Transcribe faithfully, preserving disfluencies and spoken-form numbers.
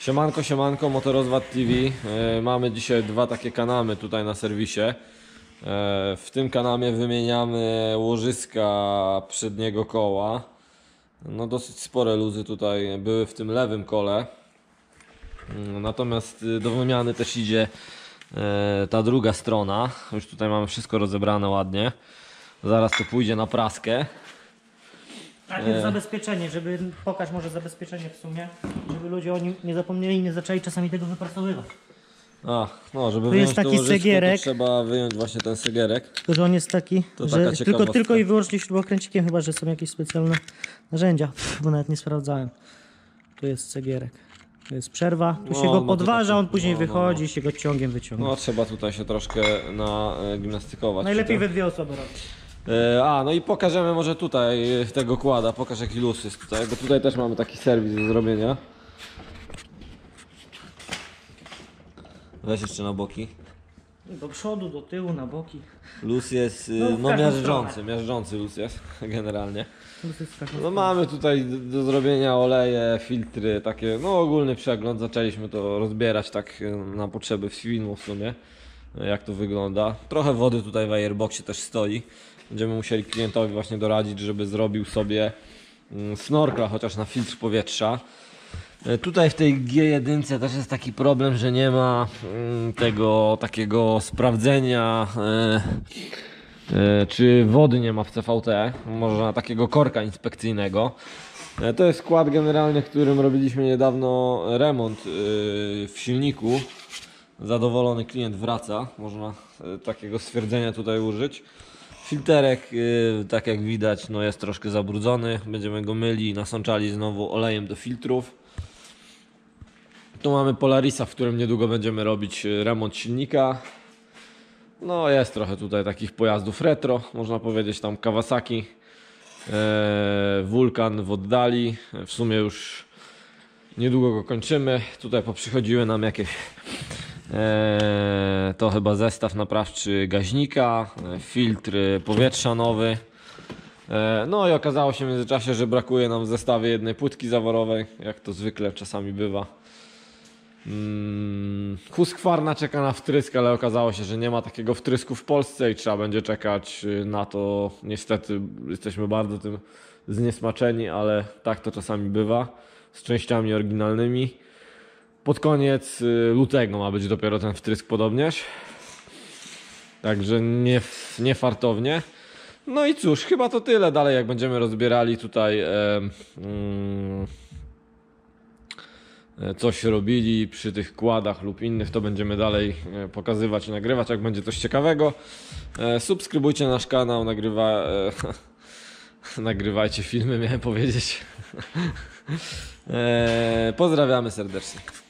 Siemanko, siemanko, Motorozwad T V. E, mamy dzisiaj dwa takie kanamy tutaj na serwisie. E, w tym kanamie wymieniamy łożyska przedniego koła. No dosyć spore luzy tutaj były w tym lewym kole. Natomiast do wymiany też idzie e, ta druga strona. Już tutaj mamy wszystko rozebrane ładnie. Zaraz to pójdzie na praskę. A to jest zabezpieczenie, żeby pokaż może zabezpieczenie w sumie, żeby ludzie o nim nie zapomnieli i nie zaczęli czasami tego wypracowywać. A, no, żeby Tu wyjąć jest taki to łożysko, segierek. to trzeba wyjąć właśnie ten segierek. Tylko że on jest taki, To że taka tylko, ciekawostka. tylko i wyłącznie śrubokręcikiem, chyba że są jakieś specjalne narzędzia, Pff, bo nawet nie sprawdzałem. Tu jest cegierek. Tu jest przerwa, tu No, się go no to podważa, taki- on później no, no, wychodzi no. i się go ciągiem wyciąga. No trzeba tutaj się troszkę nagimnastykować. Najlepiej przy we tym. dwie osoby robić. E, A, no i pokażemy może tutaj tego kłada, pokaż jaki luz jest tutaj, bo tutaj też mamy taki serwis do zrobienia. Weź jeszcze na boki. Do przodu, do tyłu, na boki. Luz jest, No, no, w no każdą miażdżący, stronę. miażdżący luz jest generalnie. Tu jest w taką No stronę. mamy tutaj do, do zrobienia oleje, filtry, takie, no ogólny przegląd. Zaczęliśmy to rozbierać tak na potrzeby filmu w sumie, jak to wygląda. Trochę wody tutaj w airboxie też stoi. Będziemy musieli klientowi właśnie doradzić, żeby zrobił sobie mm, snorkla chociaż na filtr powietrza. E, Tutaj w tej G jeden też jest taki problem, że nie ma mm, tego takiego sprawdzenia, e, e, czy wody nie ma w C V T, można takiego korka inspekcyjnego. E, To jest skład generalnie, którym robiliśmy niedawno remont e, w silniku. Zadowolony klient wraca, można e, takiego stwierdzenia tutaj użyć. Filterek, e, tak jak widać, no jest troszkę zabrudzony. Będziemy go myli i nasączali znowu olejem do filtrów. Tu mamy Polarisa, w którym niedługo będziemy robić remont silnika. No jest trochę tutaj takich pojazdów retro, można powiedzieć, tam Kawasaki, e, Vulcan w oddali. W sumie już niedługo go kończymy. Tutaj poprzychodziły nam jakieś e, to chyba zestaw naprawczy gaźnika, e, filtr powietrza nowy. E, no i okazało się w międzyczasie, że brakuje nam w zestawie jednej płytki zaworowej, jak to zwykle czasami bywa. Hmm, Husqvarna czeka na wtrysk, ale okazało się, że nie ma takiego wtrysku w Polsce i trzeba będzie czekać na to. Niestety jesteśmy bardzo tym zniesmaczeni, ale tak to czasami bywa z częściami oryginalnymi. Pod koniec lutego ma być dopiero ten wtrysk podobnież. Także nie, nie fartownie. No i cóż, chyba to tyle. Dalej jak będziemy rozbierali tutaj e, mm, coś robili przy tych kładach lub innych, to będziemy dalej pokazywać i nagrywać, jak będzie coś ciekawego. Subskrybujcie nasz kanał, nagrywa... nagrywajcie filmy, miałem powiedzieć. Pozdrawiamy serdecznie.